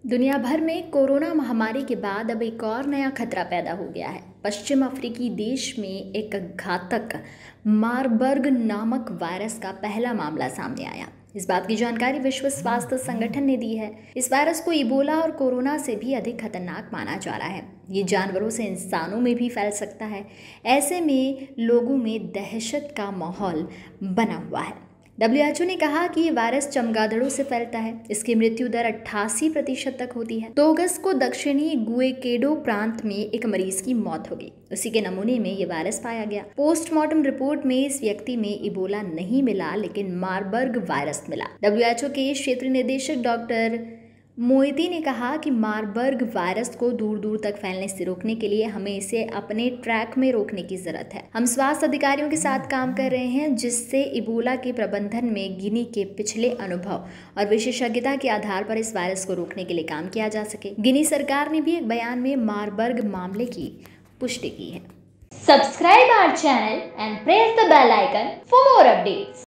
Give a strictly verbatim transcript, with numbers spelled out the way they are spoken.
दुनिया भर में कोरोना महामारी के बाद अब एक और नया खतरा पैदा हो गया है। पश्चिम अफ्रीकी देश में एक घातक मारबर्ग नामक वायरस का पहला मामला सामने आया। इस बात की जानकारी विश्व स्वास्थ्य संगठन ने दी है। इस वायरस को इबोला और कोरोना से भी अधिक खतरनाक माना जा रहा है। ये जानवरों से इंसानों में भी फैल सकता है। ऐसे में लोगों में दहशत का माहौल बना हुआ है। डब्ल्यू एच ओ ने कहा कि ये वायरस चमगादड़ों से फैलता है। इसकी मृत्यु दर अट्ठासी प्रतिशत तक होती है। दो अगस्त को दक्षिणी गुएकेडो प्रांत में एक मरीज की मौत हो गई। उसी के नमूने में ये वायरस पाया गया। पोस्टमार्टम रिपोर्ट में इस व्यक्ति में इबोला नहीं मिला, लेकिन मारबर्ग वायरस मिला। डब्ल्यू एच ओ के क्षेत्रीय निदेशक डॉक्टर मोइती ने कहा कि मारबर्ग वायरस को दूर दूर तक फैलने से रोकने के लिए हमें इसे अपने ट्रैक में रोकने की जरूरत है। हम स्वास्थ्य अधिकारियों के साथ काम कर रहे हैं, जिससे इबोला के प्रबंधन में गिनी के पिछले अनुभव और विशेषज्ञता के आधार पर इस वायरस को रोकने के लिए काम किया जा सके। गिनी सरकार ने भी एक बयान में मारबर्ग मामले की पुष्टि की है। Subscribe our channel and press the bell icon for more updates.